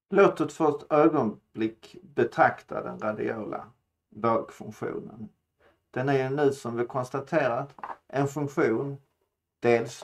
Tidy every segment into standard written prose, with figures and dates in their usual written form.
Låt oss för ett ögonblick betrakta den radiola vågfunktionen. Den är ju nu, som vi konstaterat, en funktion dels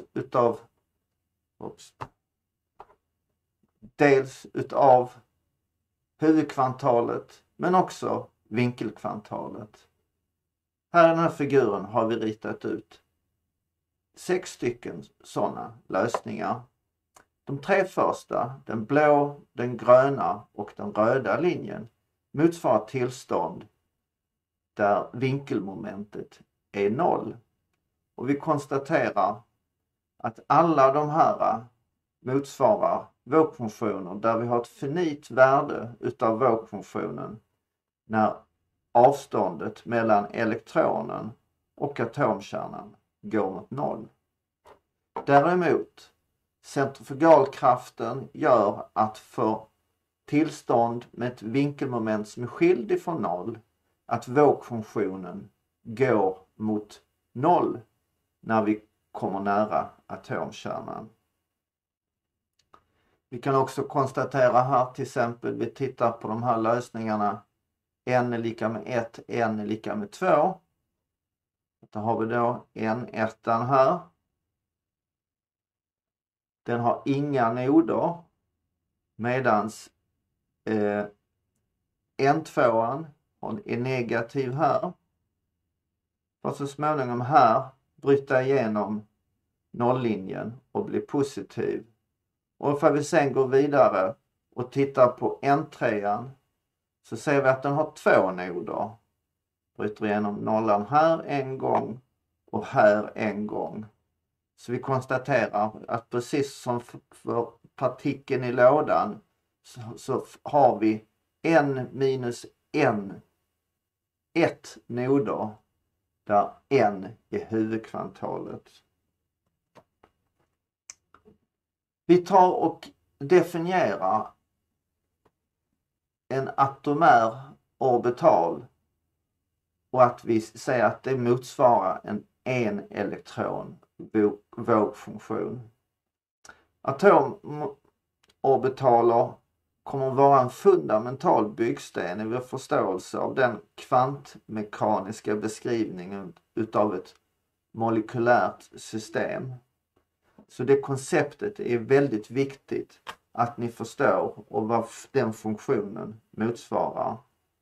utav huvudkvantalet men också vinkelkvantalet. Här i den här figuren har vi ritat ut 6 stycken sådana lösningar. De 3 första, den blå, den gröna och den röda linjen, motsvarar tillstånd där vinkelmomentet är 0. Och vi konstaterar att alla de här motsvarar vågfunktioner där vi har ett finit värde utav vågfunktionen när avståndet mellan elektronen och atomkärnan går mot 0. Däremot, centrifugalkraften gör att för tillstånd med ett vinkelmoment som är skild ifrån 0, att vågfunktionen går mot 0 när vi kommer nära atomkärnan. Vi kan också konstatera här, till exempel, vi tittar på de här lösningarna n är lika med 1, n är lika med 2. Då har vi då n1 här. Den har inga noder, medans n2 är negativ här. För att så småningom här bryta igenom nolllinjen och bli positiv. Och för vi sen går vidare och tittar på n3 så ser vi att den har 2 noder. Bryter igenom nollan här en gång och här en gång. Så vi konstaterar att precis som för partikeln i lådan så har vi n minus n, 1 noder där n är huvudkvantalet. Vi tar och definierar en atomär orbital och att vi säger att det motsvarar en elektron vågfunktion. Atomorbitaler kommer att vara en fundamental byggsten i vår förståelse av den kvantmekaniska beskrivningen utav ett molekylärt system. Så det konceptet är väldigt viktigt att ni förstår och vad den funktionen motsvarar.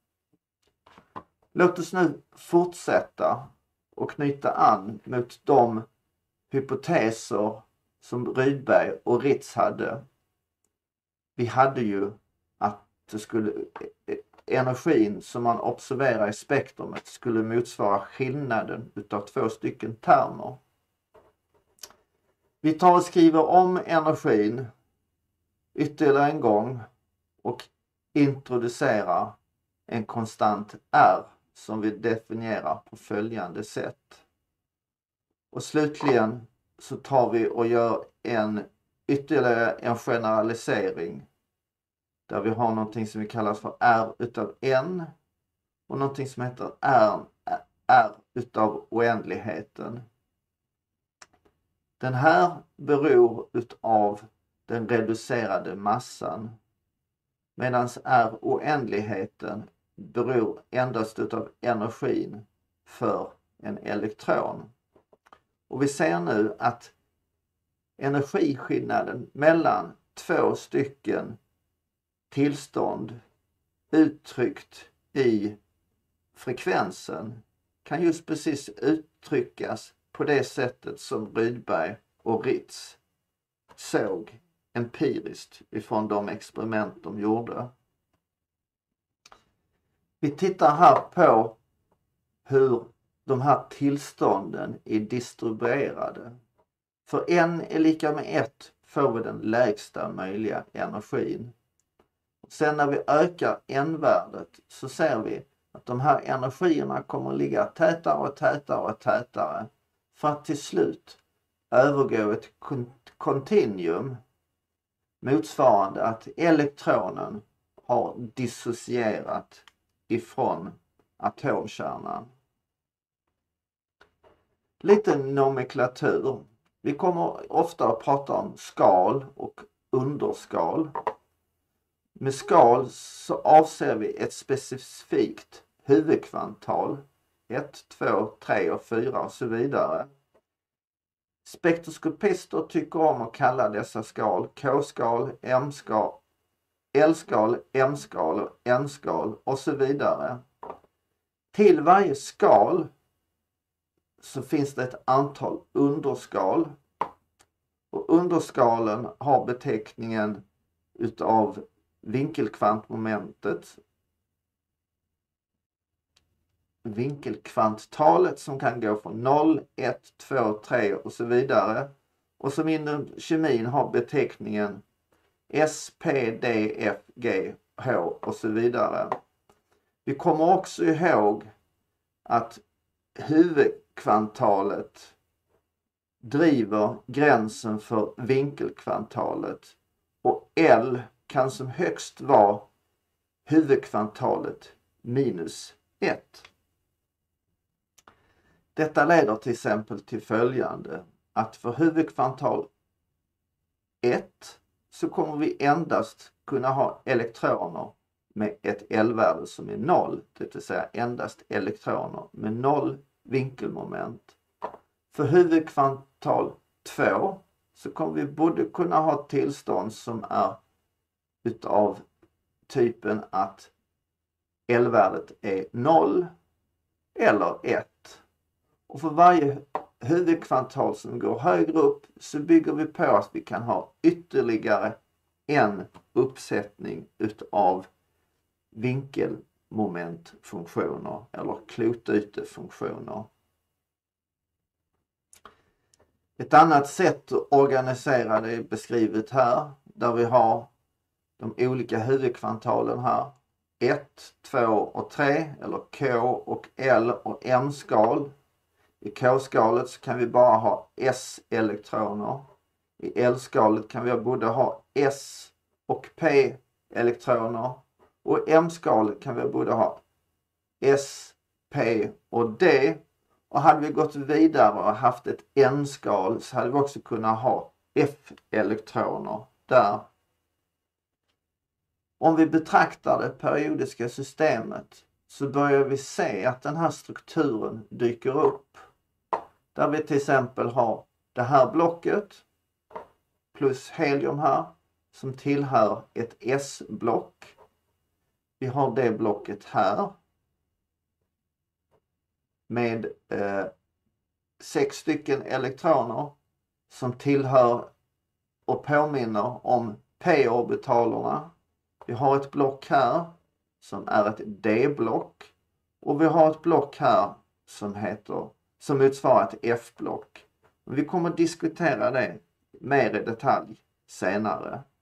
Låt oss nu fortsätta och knyta an mot de hypoteser som Rydberg och Ritz hade. Vi hade ju att det skulle, energin som man observerar i spektrumet skulle motsvara skillnaden utav 2 stycken termer. Vi tar och skriver om energin ytterligare en gång och introducerar en konstant R som vi definierar på följande sätt. Och slutligen så tar vi och gör ytterligare en generalisering där vi har någonting som vi kallar för R utav n och någonting som heter R utav oändligheten. Den här beror utav den reducerade massan, medan R oändligheten beror endast utav energin för en elektron. Och vi ser nu att energiskillnaden mellan 2 stycken tillstånd uttryckt i frekvensen kan just precis uttryckas på det sättet som Rydberg och Ritz såg empiriskt ifrån de experiment de gjorde. Vi tittar här på hur de här tillstånden är distribuerade. För n är lika med 1 får vi den lägsta möjliga energin. Sen när vi ökar n-värdet så ser vi att de här energierna kommer att ligga tätare och tätare och tätare för att till slut övergå ett kontinuum motsvarande att elektronen har dissocierat ifrån atomkärnan. Lite nomenklatur. Vi kommer ofta att prata om skal och underskal. Med skal så avser vi ett specifikt huvudkvantal. 1, 2, 3 och 4 och så vidare. Spektroskopister tycker om att kalla dessa skal K-skal, M-skal, L-skal, M-skal och N-skal och så vidare. Till varje skal så finns det ett antal underskal. Och underskalen har beteckningen utav vinkelkvantmomentet. Vinkelkvanttalet som kan gå från 0, 1, 2, 3 och så vidare. Och som inom kemin har beteckningen S, P, D, F, G, H och så vidare. Vi kommer också ihåg att huvudkvantalet driver gränsen för vinkelkvantalet och L kan som högst vara huvudkvantalet minus 1. Detta leder till exempel till följande, att för huvudkvantal 1 så kommer vi endast kunna ha elektroner med ett L-värde som är 0, det vill säga endast elektroner med 0 vinkelmoment. För huvudkvantal 2 så kommer vi både kunna ha tillstånd som är utav typen att L-värdet är 0 eller 1. Och för varje huvudkvantal som går högre upp så bygger vi på att vi kan ha ytterligare en uppsättning utav vinkelmomentfunktioner eller klotytefunktioner. Ett annat sätt att organisera det är beskrivet här, där vi har de olika huvudkvantalen här. 1, 2 och 3 eller K och L och M-skal. I K-skalet så kan vi bara ha S-elektroner. I L-skalet kan vi både ha S och P-elektroner. Och i M-skalet kan vi både ha S, P och D. Och hade vi gått vidare och haft ett N-skal så hade vi också kunnat ha F-elektroner där. Om vi betraktar det periodiska systemet så börjar vi se att den här strukturen dyker upp. Där vi till exempel har det här blocket plus helium här som tillhör ett S-block. Vi har det blocket här med 6 stycken elektroner som tillhör och påminner om p-orbitalerna. Vi har ett block här som är ett D-block och vi har ett block här som motsvarar ett F-block. Vi kommer att diskutera det mer i detalj senare.